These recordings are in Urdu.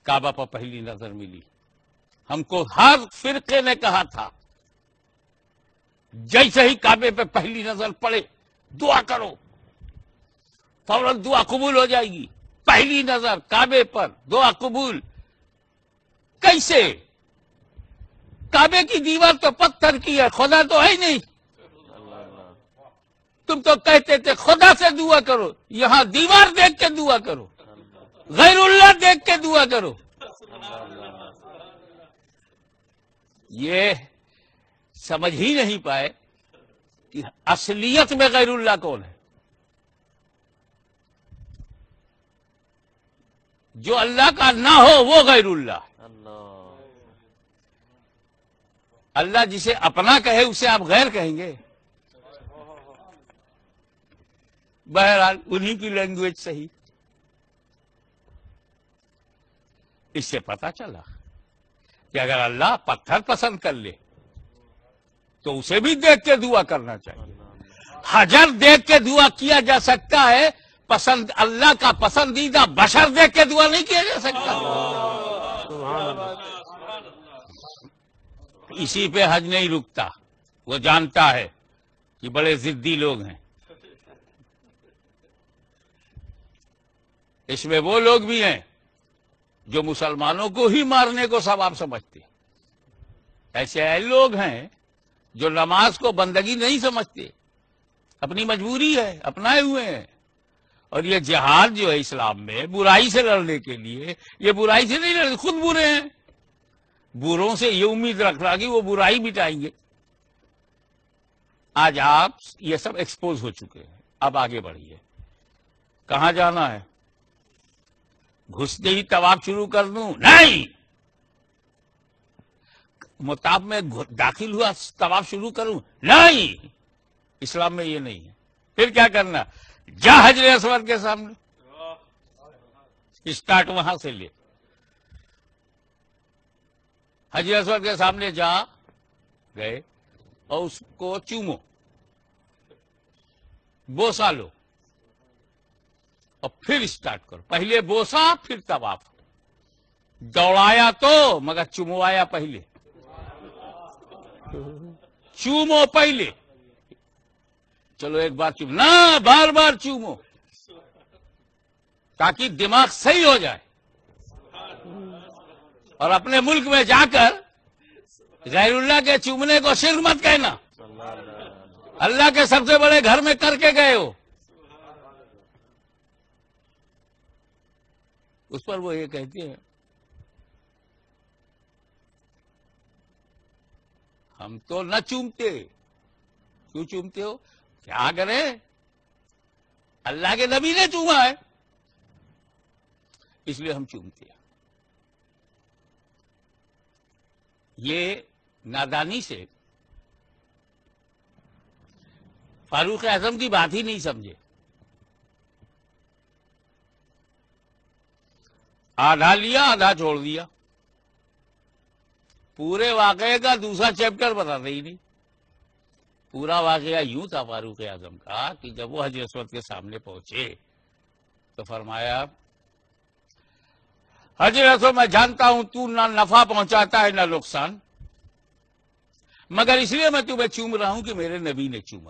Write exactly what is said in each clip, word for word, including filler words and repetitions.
کعبہ پر پہلی نظر ملی. ہم کو ہر فرقے نے کہا تھا جیسے ہی کعبے پہ پہلی نظر پڑے دعا کرو، فوراً دعا قبول ہو جائے گی. پہلی نظر کعبے پر دعا قبول. کیسے؟ کعبے کی دیوار تو پتھر کی ہے، خدا تو ہے ہی نہیں. تم تو کہتے تھے خدا سے دعا کرو، یہاں دیوار دیکھ کے دعا کرو، غیر اللہ دیکھ کے دعا کرو. یہ سمجھ ہی نہیں پائے کہ اصلیت میں غیر اللہ کون ہے. جو اللہ کا نہ ہو وہ غیر اللہ. اللہ جسے اپنا کہے اسے آپ غیر کہیں گے. بہرحال انہی کی لینگویج صحیح. اس سے پتا چلا کہ اگر اللہ پتھر پسند کر لے تو اسے بھی دیکھ کے دعا کرنا چاہیے. حجر دیکھ کے دعا کیا جا سکتا ہے، پسند اللہ کا پسندیدہ بشر دیکھ کے دعا نہیں کیا جا سکتا. اسی پہ حج نہیں رکتا. وہ جانتا ہے کہ بڑے ضدی لوگ ہیں. اس میں وہ لوگ بھی ہیں جو مسلمانوں کو ہی مارنے کو ثواب سمجھتے. ایسے لوگ ہیں جو نماز کو بندگی نہیں سمجھتے، اپنی مجبوری ہے، اپنائے ہوئے ہیں. اور یہ جہاد جو ہے اسلام میں برائی سے لڑنے کے لیے، یہ برائی سے نہیں لڑتے، خود برے ہیں. بروں سے یہ امید رکھنا کہ وہ برائی مٹائیں گے. آج آپ یہ سب ایکسپوز ہو چکے ہیں. اب آگے بڑھیے. کہاں جانا ہے؟ گھستے ہی طواف شروع کر دوں؟ نہیں. مطاف میں داخل ہوا طواف شروع کروں؟ نہیں. اسلام میں یہ نہیں ہے. پھر کیا کرنا؟ جا حجر اسود کے سامنے، اسٹارٹ وہاں سے لے. حجر اسود کے سامنے جا گئے اور اس کو چومو، بوسا لو اور پھر اسٹارٹ کرو. پہلے بوسا پھر طواف. دوڑایا تو مگر چموایا پہلے. چومو پہلے. چلو ایک بار چوم نہ، بار بار چومو تاکہ دماغ صحیح ہو جائے. اور اپنے ملک میں جا کر غیر اللہ کے چومنے کو شرک مت کہنا. اللہ کے سب سے بڑے گھر میں کر کے گئے ہو. اس پر وہ یہ کہتے ہیں ہم تو نہ چومتے. کیوں چومتے ہو؟ کیا کریں، اللہ کے نبی نے چوما ہے اس لیے ہم چومتے ہیں. یہ نادانی سے فاروق اعظم کی بات ہی نہیں سمجھے. آدھا لیا آدھا چھوڑ دیا. پورے واقعے کا دوسرا چیپٹر بتاتے ہی نہیں. پورا واقعہ یوں تھا فاروق اعظم کا کہ جب وہ حجر اسود کے سامنے پہنچے تو فرمایا حجر اسود میں جانتا ہوں تو نہ نفع پہنچاتا ہے نہ نقصان، مگر اس لیے میں تمہیں چوم رہا ہوں کہ میرے نبی نے چوما.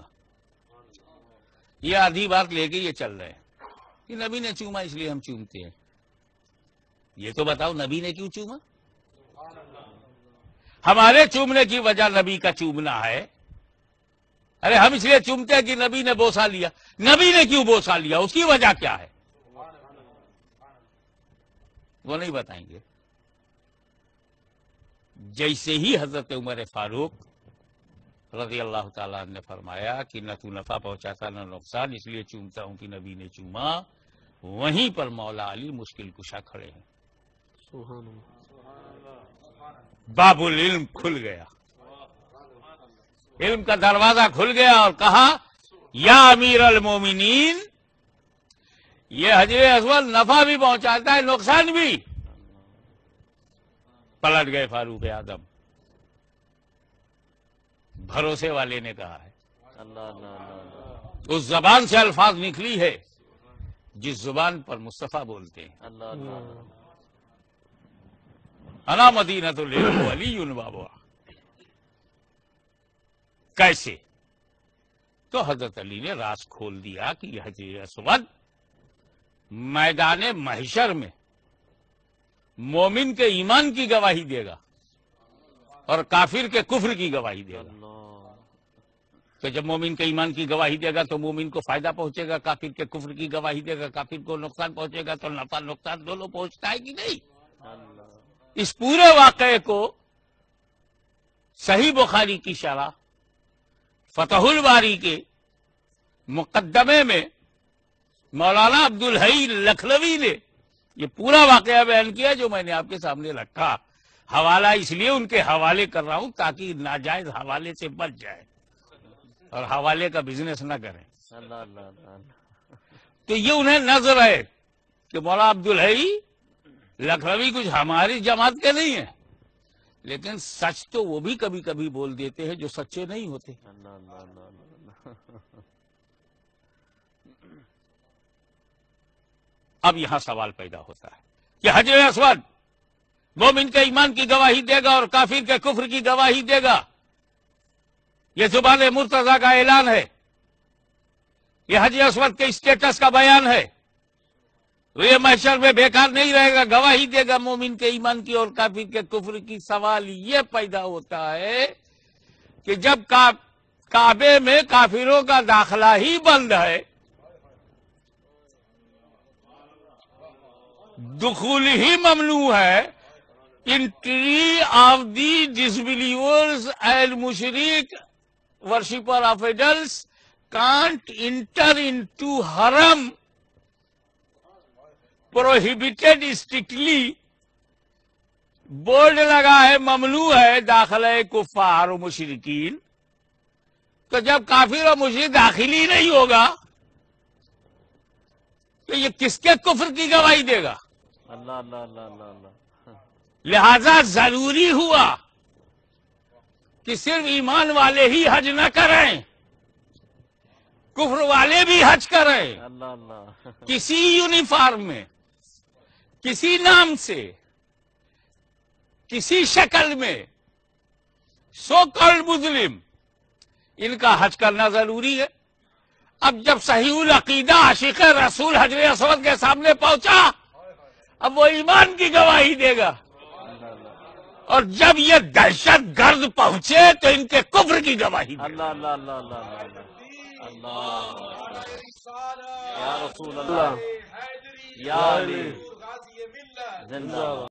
یہ آدھی بات لے کے یہ چل رہے ہیں کہ نبی نے چوما اس لیے ہم چومتے ہیں. یہ تو بتاؤ نبی نے کیوں چوما؟ ہمارے چومنے کی وجہ نبی کا چومنا ہے. ارے ہم اس لیے چومتے ہیں کہ نبی نے بوسا لیا. نبی نے کیوں بوسا لیا؟ اس کی وجہ کیا ہے؟ وہ نہیں بتائیں گے. جیسے ہی حضرت عمر فاروق رضی اللہ تعالیٰ نے فرمایا کہ نہ تو نفع پہنچاتا نہ نقصان، اس لیے چومتا ہوں کہ نبی نے چوما، وہیں پر مولا علی مشکل کشا کھڑے ہیں. سبحان اللہ. باب العلم کھل گیا، علم کا دروازہ کھل گیا اور کہا یا امیر المومنین، یہ حجر اسود نفع بھی پہنچاتا ہے نقصان بھی. پلٹ گئے فاروق اعظم. بھروسے والے نے کہا ہے. اس زبان سے الفاظ نکلی ہے جس زبان پر مصطفیٰ بولتے ہیں. انا مدینۃ العلم ولی بابا. کیسے؟ تو حضرت علی نے راز کھول دیا کہ یہ حجر اسود میدان محشر میں مومن کے ایمان کی گواہی دے گا اور کافر کے کفر کی گواہی دے گا. تو جب مومن کے ایمان کی گواہی دے گا تو مومن کو فائدہ پہنچے گا، کافر کے کفر کی گواہی دے گا کافر کو نقصان پہنچے گا. تو نفع نقصان دونوں پہنچتا ہے کہ نہیں؟ اس پورے واقعے کو صحیح بخاری کی شرح فتح الباری کے مقدمے میں مولانا عبدالحی لکھنوی نے یہ پورا واقعہ بیان کیا جو میں نے آپ کے سامنے رکھا. حوالہ اس لیے ان کے حوالے کر رہا ہوں تاکہ ناجائز حوالے سے بچ جائے اور حوالے کا بزنس نہ کریں. تو یہ انہیں نظر ہے کہ مولانا عبدالحی لکھنوی کچھ ہماری جماعت کے نہیں ہیں، لیکن سچ تو وہ بھی کبھی کبھی بول دیتے ہیں جو سچے نہیں ہوتے. اب یہاں سوال پیدا ہوتا ہے کہ حجر اسود مومن کے ایمان کی گواہی دے گا اور کافر کے کفر کی گواہی دے گا. یہ زبان مرتضیٰ کا اعلان ہے، یہ حجر اسود کے اسٹیٹس کا بیان ہے. یہ محشر میں بیکار نہیں رہے گا، گواہی دے گا مومن کے ایمان کی اور کافر کے کفر کی. سوال یہ پیدا ہوتا ہے کہ جب کعبے میں کافروں کا داخلہ ہی بند ہے، دخول ہی ممنوع ہے، entry of the disbelievers and مشرک worshipper of idols can't enter into Haram, prohibited strictly, board لگا ہے ممنوع ہے داخلہ کفار و مشرکین. تو جب کافر و مشرک داخل ہی نہیں ہوگا تو یہ کس کے کفر کی گواہی دے گا؟ اللہ اللہ اللہ اللہ اللہ. لہذا ضروری ہوا کہ صرف ایمان والے ہی حج نہ کریں، کفر والے بھی حج کریں. اللہ اللہ. کسی یونیفارم میں، کسی نام سے، کسی شکل میں، سو کالڈ مسلم، ان کا حج کرنا ضروری ہے. اب جب صحیح العقیدہ عاشق رسول حجر اسود کے سامنے پہنچا، اب وہ ایمان کی گواہی دے گا، اور جب یہ دہشت گرد پہنچے تو ان کے کفر کی گواہی دے گا. اللہ اللہ اللہ اللہ اللہ. یا رسول اللہ، یا علی، زندہ